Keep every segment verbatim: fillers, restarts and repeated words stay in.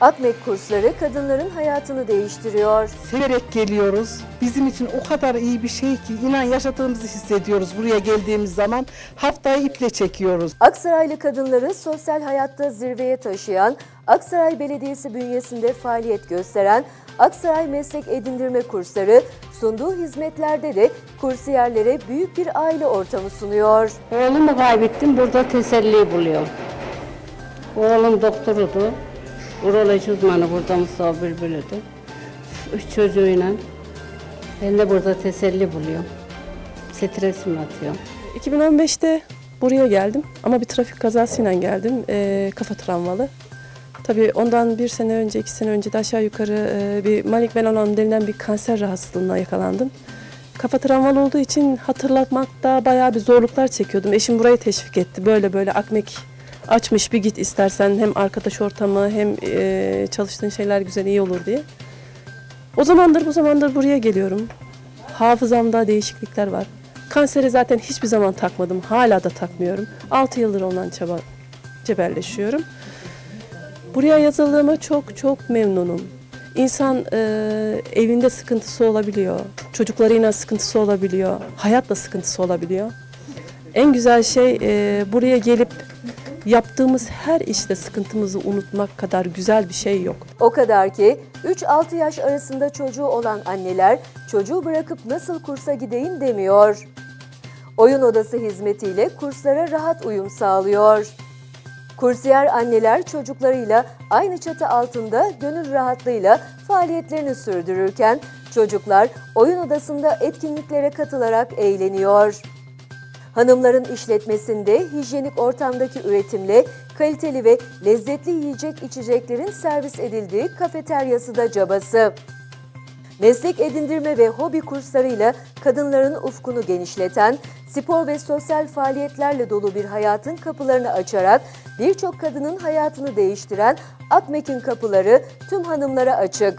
Akmek kursları kadınların hayatını değiştiriyor. Severek geliyoruz. Bizim için o kadar iyi bir şey ki inan yaşadığımızı hissediyoruz buraya geldiğimiz zaman. Haftayı iple çekiyoruz. Aksaraylı kadınları sosyal hayatta zirveye taşıyan, Aksaray Belediyesi bünyesinde faaliyet gösteren Aksaray Meslek Edindirme Kursları sunduğu hizmetlerde de kursiyerlere büyük bir aile ortamı sunuyor. Oğlumu kaybettim, burada teselli buluyorum. Oğlum doktorudu, uroloji uzmanı burada Mustafa Bülbül'üydü. Üç çocuğuyla ben de burada teselli buluyorum. Stresimi atıyorum. iki bin on beşte buraya geldim ama bir trafik kazasıyla geldim, e, kafa travmalı. Tabii ondan bir sene önce, iki sene önce de aşağı yukarı e, bir malik melanom denilen bir kanser rahatsızlığına yakalandım. Kafa travmalı olduğu için hatırlatmakta bayağı bir zorluklar çekiyordum. Eşim burayı teşvik etti. Böyle böyle Akmek açmış, bir git istersen, hem arkadaş ortamı hem e, çalıştığın şeyler güzel, iyi olur diye. O zamandır bu zamandır buraya geliyorum. Hafızamda değişiklikler var. Kanseri zaten hiçbir zaman takmadım. Hala da takmıyorum. altı yıldır ondan çaba, cebelleşiyorum. Buraya yazıldığıma çok çok memnunum. İnsan e, evinde sıkıntısı olabiliyor. Çocuklarıyla sıkıntısı olabiliyor. Hayatla sıkıntısı olabiliyor. En güzel şey e, buraya gelip yaptığımız her işte sıkıntımızı unutmak kadar güzel bir şey yok. O kadar ki üç altı yaş arasında çocuğu olan anneler çocuğu bırakıp nasıl kursa gideyim demiyor. Oyun odası hizmetiyle kurslara rahat uyum sağlıyor. Kursiyer anneler çocuklarıyla aynı çatı altında gönül rahatlığıyla faaliyetlerini sürdürürken çocuklar oyun odasında etkinliklere katılarak eğleniyor. Hanımların işletmesinde hijyenik ortamdaki üretimle kaliteli ve lezzetli yiyecek içeceklerin servis edildiği kafeteryası da cabası. Meslek edindirme ve hobi kurslarıyla kadınların ufkunu genişleten, spor ve sosyal faaliyetlerle dolu bir hayatın kapılarını açarak birçok kadının hayatını değiştiren Akmek'in kapıları tüm hanımlara açık.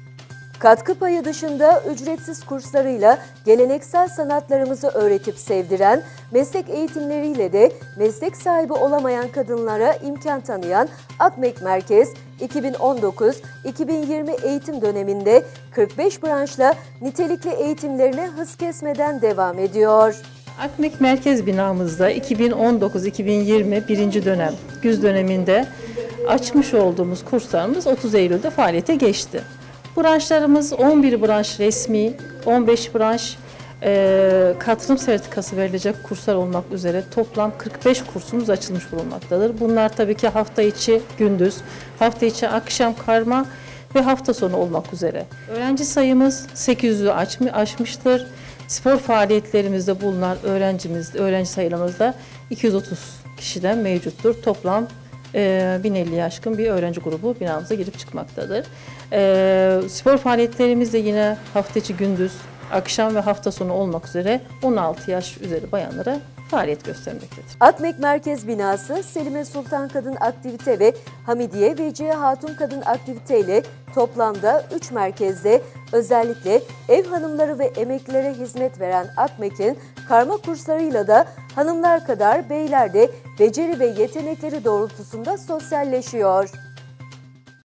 Katkı payı dışında ücretsiz kurslarıyla geleneksel sanatlarımızı öğretip sevdiren, meslek eğitimleriyle de meslek sahibi olamayan kadınlara imkan tanıyan Akmek Merkez, iki bin on dokuz iki bin yirmi eğitim döneminde kırk beş branşla nitelikli eğitimlerine hız kesmeden devam ediyor. Akmek Merkez binamızda iki bin on dokuz iki bin yirmi birinci dönem güz döneminde açmış olduğumuz kurslarımız otuz Eylül'de faaliyete geçti. Branşlarımız on bir branş resmi, on beş branş e, katılım sertifikası verilecek kurslar olmak üzere toplam kırk beş kursumuz açılmış bulunmaktadır. Bunlar tabii ki hafta içi gündüz, hafta içi akşam karma ve hafta sonu olmak üzere. Öğrenci sayımız sekiz yüzü aşmıştır. Spor faaliyetlerimizde bulunan öğrencimiz, öğrenci sayılarımız da iki yüz otuz kişiden mevcuttur. Toplam e, bin elliye aşkın bir öğrenci grubu binamıza girip çıkmaktadır. E, spor faaliyetlerimiz de yine hafta içi gündüz, akşam ve hafta sonu olmak üzere on altı yaş üzeri bayanlara faaliyet göstermektedir. Akmek Merkez binası Selime Sultan Kadın Aktivite ve Hamidiye Vecihe Hatun Kadın Aktivite ile toplamda üç merkezde özellikle ev hanımları ve emeklilere hizmet veren Akmek'in karma kurslarıyla da hanımlar kadar beyler de beceri ve yetenekleri doğrultusunda sosyalleşiyor.